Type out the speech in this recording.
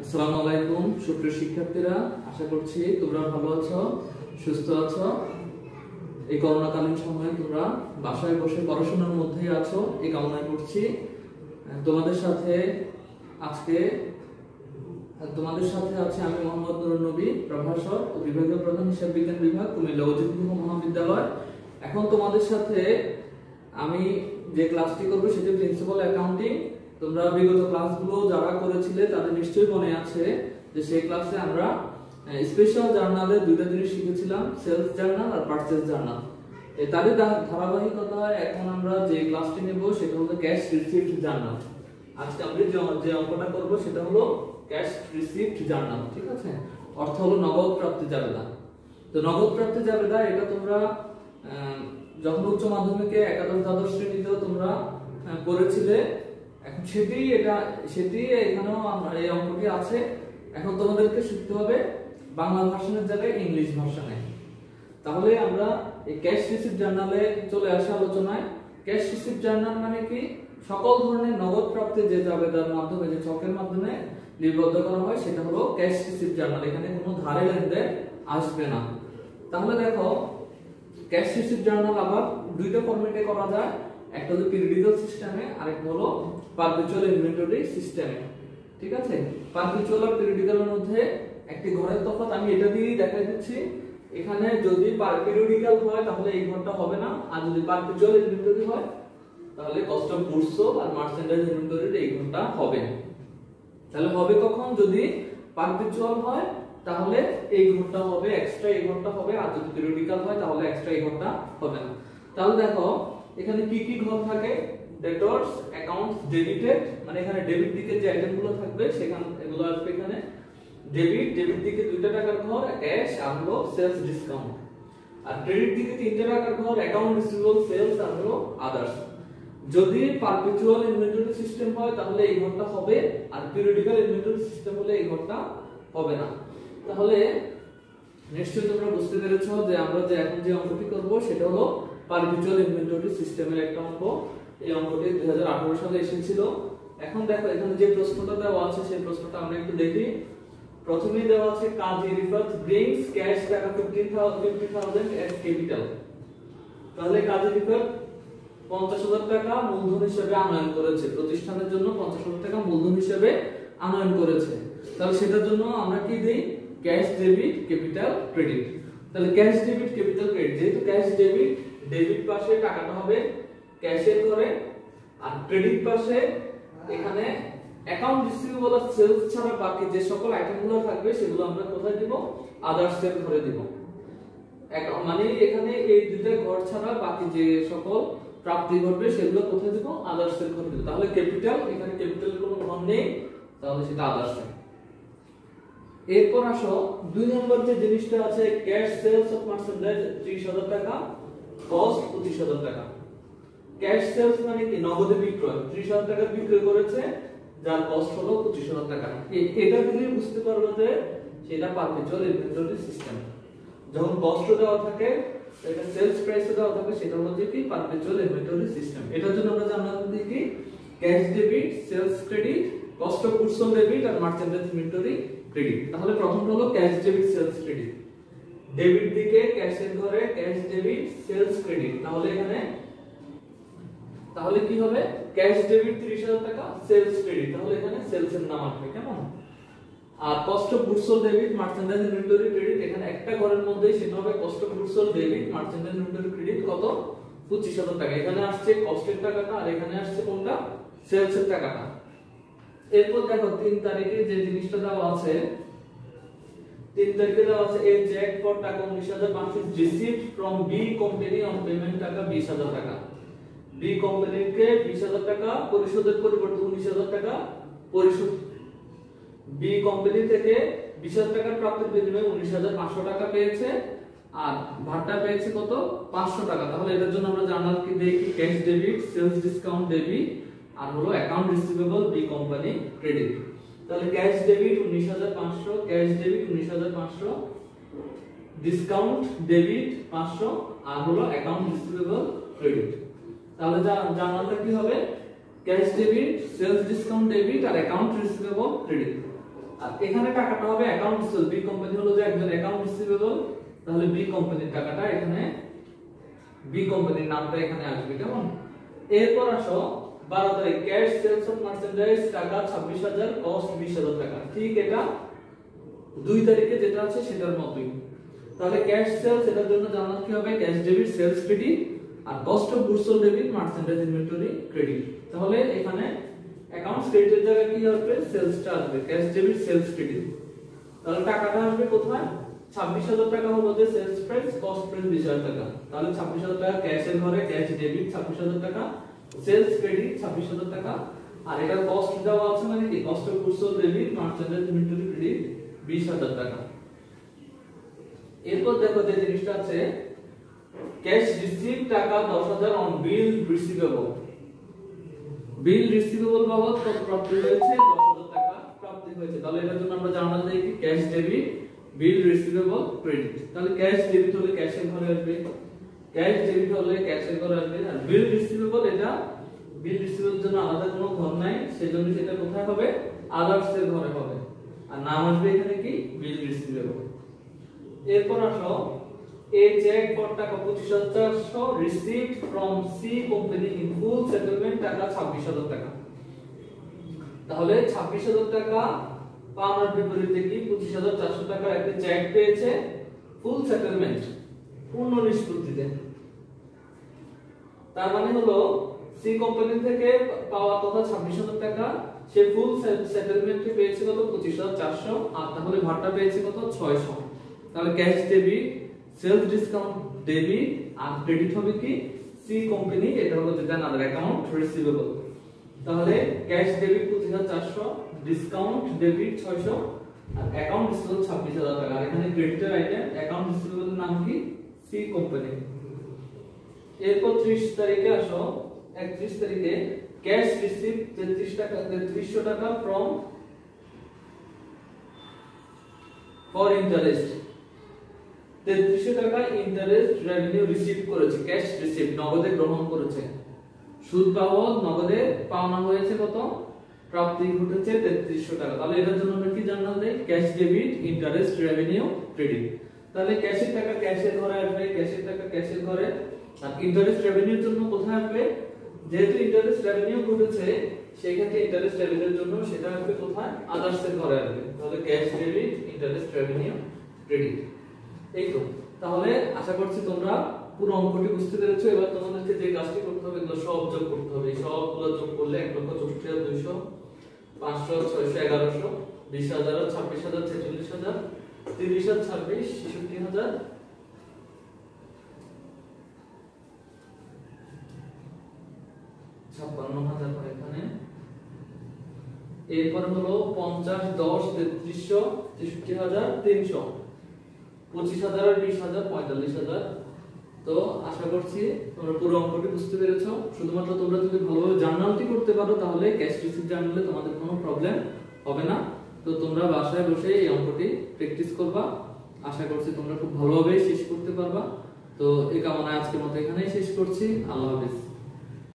আসসালামু আলাইকুম সুপ্রিয় শিক্ষার্থীরা, আশা করছি তোমরা ভালো আছো, সুস্থ আছো। এই করোনাকালীন সময়ে তোমরা বাসায় বসে পড়াশোনার মধ্যেই আছো, এই কামনা করছি। তোমাদের সাথে আছে আমি মোহাম্মদ নুরুন নবী, প্রভাষক ও বিভাগীয় প্রধান হিসাব বিজ্ঞান বিভাগ, কুমিল্লা অজিতকুমার মহাবিদ্যালয়। এখন তোমাদের সাথে আমি যে ক্লাসটি করব সেটি প্রিন্সিপাল অ্যাকাউন্টিং। তোমরা বিগত ক্লাসগুলো যারা করেছিলে তাদের নিশ্চয়ই মনে আছে যে সেই ক্লাসে আমরা স্পেশাল জার্নালের দুইটা জিনিস শিখেছিলাম, সেলস জার্নাল আর পারচেজ জার্নাল। তাদের ধারাবাহিকতায় এখন আমরা যে ক্লাসটি নেব সেটা হলো ক্যাশ রিসিপ্ট জার্নাল। আজকে আমরা যে অঙ্কটা করব সেটা হলো ক্যাশ রিসিপ্ট জার্নাল, ঠিক আছে? অর্থ হলো নগদ প্রাপ্তি জাবেদা। তো নগদ প্রাপ্তি জাবেদা এটা তোমরা যখন উচ্চ মাধ্যমিকে একাদশ দ্বাদশ শ্রেণীতেও তোমরা করেছিলে, এখন সেটি এখানেও এই অঙ্কটি আছে। এখন তোমাদেরকে শিখতে হবে বাংলা ভার্সনের জায়গায় ইংলিশ ভার্সনে। তাহলে আমরা এই ক্যাশ রিসিপ্ট জার্নালে চলে আসা আলোচনায়। ক্যাশ রিসিপ্ট জার্নাল মানে কি? সকল ধরনের নগদ প্রাপ্তি যে জাবেদার মাধ্যমে, যে ছকের মাধ্যমে লিপিবদ্ধ করা হয় সেটা হলো ক্যাশ রিসিপ্ট জার্নাল। এখানে কোনো ধারে লেনদেন আসবে না। তাহলে দেখো, ক্যাশ রিসিপ্ট জার্নাল আবার দুইটা ফরম্যাটে করা যায়, একটা হলো পিরিয়ডিক্যাল সিস্টেমে, আরেকটা হলো পারপেচুয়াল ইনভেন্টরি সিস্টেমে, ঠিক আছে? পারপেচুয়াল আর পিরিয়ডিক্যালের মধ্যে একটি ঘরের তফাৎ আমি এটা দিয়েই দেখাই দিচ্ছি। এখানে যদি পিরিয়ডিক্যাল হয় তাহলে এই ঘরটা হবে না, আর যদি পারপেচুয়াল ইনভেন্টরি হয় তাহলে কস্ট অফ গুডস আর মার্চেন্ডাইজ ইনভেন্টরির এই ঘরটা হবে। তাহলে হবে কখন? যদি পারপেচুয়াল হয় তাহলে এই ঘরটা হবে এক্সট্রা, এই ঘরটা হবে, আর যদি পিরিয়ডিক্যাল হয় তাহলে এক্সট্রা এই ঘরটা হবে না। তাহলে দেখো এখানে কি কি ঘর থাকে? ডেটর্স, অ্যাকাউন্টস ডেবিটেড, মানে এখানে ডেবিট দিকে যে আইটেমগুলো থাকবে সেখানে এগুলো আসবে। এখানে ডেবিট দিকে 2টা টাকার ঘর ক্যাশ আর হলো সেলস ডিসকাউন্ট, আর ক্রেডিট দিকে 3টা টাকার ঘর অ্যাকাউন্ট রিসিভেবল, সেলস আর হলো আদার্স। যদি পারপেচুয়াল ইনভেন্টরি সিস্টেম হয় তাহলে এই ঘরটা হবে, আর পিরিয়ডিক্যাল ইনভেন্টরি সিস্টেম হলে এই ঘরটা হবে না। তাহলে নিশ্চয়ই তোমরা বুঝতে পেরেছো যে আমরা যে এখন যে অঙ্কটি করব সেটা হলো পারপেচুয়াল ইনভেন্টরি সিস্টেমের একটা অঙ্ক। এই অঙ্কটি 2018 সালে এসেছিল। এখন দেখো এখানে যে প্রশ্নটা দেওয়া আছে সেই প্রশ্নটা আমরা একটু দেখি। প্রথমেই দেওয়া আছে কাজী রিফাত ব্রিংস ক্যাশ টাকা 50,000 as ক্যাপিটাল। তাহলে কাজী রিফাত 50,000 টাকা মূলধন হিসেবে আনয়ন করেছে, প্রতিষ্ঠানের জন্য 50,000 টাকা মূলধন হিসেবে আনয়ন করেছে। তাহলে সেটার জন্য আমরা কি দেই? Cash debit capital credit. তাহলে ক্যাশ ডেবিট ক্যাপিটাল ক্রেডিট, যেহেতু ক্যাশ ডেবিট পাশে টাকাটা হবে ক্যাশের ঘরে, আর ক্রেডিট পাশে এখানে অ্যাকাউন্ট রিসিভেবল আর সেলস ছাড়া বাকি যে সকল আইটেমগুলো থাকবে সেগুলো আমরা কোথায় দিব? আদার্স এর ঘরে দিব। মানে এখানে এই দুটো ঘর ছাড়া বাকি যে সকল প্রাপ্তি ঘটবে সেগুলো কোথায় দিব? আদার্স এর ঘরে দিব। তাহলে ক্যাপিটাল, এখানে ক্যাপিটালের কোনো ঘর নেই, তাহলে সেটা আদার্স। এরপর আসো 2 নম্বর যে জিনিসটা আছে, ক্যাশ সেলস অফ মার্চেন্ডাইজ 30,000 টাকা, কস্ট 25,000 টাকা। ক্যাশ সেলস মানে কি? নগদে বিক্রয়, 30,000 টাকা বিক্রয় করেছে, যার কস্ট হলো 25,000 টাকা। এটা দিলে বুঝতে পারবে যে সেটা পারপেচুয়াল ইনভেন্টরি সিস্টেম। যখন কস্ট দেওয়া থাকে, এটা সেলস প্রাইস দেওয়া থাকে, সেটা হলো যে কি? Perpetual inventory system. এটার জন্য আমরা জানলাম যে কি? Cash debit, sales credit, cost of goods sold debit আর মার্চেন্ডাইজ ইনভেন্টরি ক্রেডিট। তাহলে প্রথমটা হলো cash debit sales credit. Debit দিকে ক্যাশের ঘরে ক্যাশ ডেবিট সেলস ক্রেডিট। তাহলে কি হবে? ক্যাশ ডেবিট 30,000 টাকা, সেলস ক্রেডিট, তাহলে এখানে সেলস এর নাম আসবে, কেমন? আর cost of goods sold debit, merchandise inventory credit, এখানে একটা ঘরের মধ্যেই সেটা হবে cost of goods sold debit, merchandise inventory credit, কত? 25,000 টাকা। এখানে আসছে কস্টের টাকাটা, আর এখানে আসছে কোনটা? সেলস এর টাকাটা। এরপর দেখো 3 তারিখে যে জিনিসটা দেওয়া আছে, 3 তারিখে দেওয়া আছে এ চেক ফর টাকা 19,500 received from B company on payment টাকা 20,000 টাকা। বি কোম্পানিকে 20,000 টাকা পরিশোধের পরিবর্তে 19,000 টাকা পরিশোধ, বি কোম্পানি থেকে 20,000 টাকার প্রাপ্তির বিনিময়ে 19,500 টাকা পেয়েছে, আর ভাড়াটা পেয়েছে কত? 500 টাকা। তাহলে এটার জন্য আমরা জার্নাল কি দেই? Cash debit, sales discount debit, আর হলো account receivable B company credit. তাহলে cash debit 19,500, cash debit 19,500, discount debit 500, আর হলো অ্যাকাউন্ট রিসিভেবল ক্রেডিট। তাহলে জার্নালটা কি হবে? Cash debit, sales discount debit আর অ্যাকাউন্ট রিসিভেবল ক্রেডিট। আর এখানে টাকাটা হবে অ্যাকাউন্ট রিসিভেবল, বি কোম্পানি হলো যে একজন অ্যাকাউন্ট রিসিভেবল, তাহলে বি কোম্পানির টাকাটা এখানে, বি কোম্পানির নামটা এখানে আসবে। কেমন? এরপর আসো 12 তারিখ, ক্যাশ সেলস অফ মার্চেন্ডাইজ টাকা 26,000, কস্ট 20,000 টাকা। ঠিক এটা 2 তারিখে যেটা আছে সেটার মতই। তাহলে ক্যাশ সেলস এটার জন্য জানা কি হবে, ক্যাশ ডেবিট সেলস ক্রেডিট, আর cost of goods sold debit merchandise inventory credit. তাহলে এখানে অ্যাকাউন্টস ক্রেডিটের জায়গায় কি আসবে, সেলসটা আসবে, ক্যাশ ডেবিট সেলস ক্রেডিট। তাহলে টাকাটা আসবে কোথায়, 26,000 টাকা হলো যে সেলস প্রাইস, কস্ট প্রাইস 20,000 টাকা। তাহলে 26,000 টাকা ক্যাশের ঘরে, ক্যাশ ডেবিট 26,000 টাকা, সেলস ক্রেডিট 26,000 টাকা, আর এটা কস্ট দেওয়া আছে মানে কি, cost of goods sold debit merchandise inventory credit 20,000 টাকা। এরপর দেখো যে জিনিসটা আছে, ক্যাশ রিসিভ টাকা 10,000 on bill receivable. Bill receivable বাবদ কত প্রাপ্তি হয়েছে, 10,000 টাকা প্রাপ্তি হয়েছে। তাহলে এটার জন্য আমরা জানা যায় কি, cash debit bill receivable credit. তাহলে ক্যাশ ডেবিট হলে ক্যাশের ঘরে আসবে, ক্যাশ ডেবিট হলে ক্যাশের ঘরে আসবে, আর বিল রিসিভেবল এটা বিল রিসিভেবল জন্য আলাদা কোনো ঘর নাই, সেজন্য সেটা কোথায় হবে, আদার্স এর ঘরে হবে, আর নাম আসবে এখানে কি, বিল রিসিভেবল। এরপর আসো, a check for টাকা 25,400 received from C company in full settlement টাকা 26,000 টাকা। তাহলে 26,000 টাকা পাওনার বিপরীতে কি 25,400 টাকার একটা চেক পেয়েছে ফুল সেটেলমেন্ট, পূর্ণ নিষ্পত্তিতে। তার মানে হলো সি কোম্পানি থেকে পাওয়া কথা 26,000 টাকা, সে ফুল সেটেলমেন্টে পেয়েছে কত 25,400, আর তাহলে ভাড়াটা পেয়েছে কত 600। তাহলে cash debit sales discount debit আর ক্রেডিট হবে কি, সি কোম্পানি, এটা হলো যেটা আদার অ্যাকাউন্ট রিসিভেবল। তাহলে ক্যাশ ডেবিট 25,400, ডিসকাউন্ট ডেবিট 600, আর অ্যাকাউন্ট রিসিভেবল 26,000 টাকা। আর এখানে ক্রেডিটের আইটেম অ্যাকাউন্ট রিসিভেবল নাম কি, সি কোম্পানি। এরপর 30 তারিখে আসো, 31 তারিখে ক্যাশ রিসিভ 3300 টাকা ফ্রম ফর ইন্টারেস্ট, 3300 টাকা ইন্টারেস্ট রেভিনিউ রিসিভ করেছে, ক্যাশ রিসিভ নগদে গ্রহণ করেছে। সুদ বাবদ নগদে পাওনা হয়েছে কত, প্রাপ্তি ঘটেছে 3300 টাকা। তাহলে এটার জন্য আমরা কি জানলাম, যে cash debit interest revenue credit. তাহলে ক্যাশের টাকা ক্যাশের ঘরে আসবে, ক্যাশের টাকা ক্যাশের ঘরে, আর ইন্টারেস্ট রেভিনিউর জন্য কোথায় আসবে, যেহেতু ইন্টারেস্ট রেভিনিউ ঘটেছে সেই ক্ষেত্রে ইন্টারেস্ট রেভিনিউর জন্য সেটা আসবে কোথায়, আদার্স এর ঘরে আসবে। তাহলে cash debit interest revenue credit. এই তো, তাহলে আশা করছি তোমরা পুরো অঙ্কটি বুঝতে পেরেছো। এবার তোমাদেরকে যে কাজটি করতে হবে, এগুলো সব যোগ করতে হবে। সবগুলো যোগ করলে 1,64,200, 500, 600, 1100, 20,000, 26,000, 46,000, 30,000, 26, 66,000, 56,000 হয় এখানে। এরপর হলো 50, 10, 3300, 63,300, 25,000 আর 20,000, 45,000। তো আশা করছি তোমরা পুরো অঙ্কটি বুঝতে পেরেছো। শুধুমাত্র তোমরা যদি ভালোভাবে জার্নালটি করতে পারো তাহলে ক্যাশ রিসিভ জার্নালে তোমাদের কোনো প্রবলেম হবে না। তো তোমরা বাসায় বসে এই অঙ্কটি প্র্যাকটিস করবা, আশা করছি তোমরা খুব ভালোভাবে শেষ করতে পারবা। তো এই কামনায় আজকের মতো এখানেই শেষ করছি। আল্লাহ হাফেজ।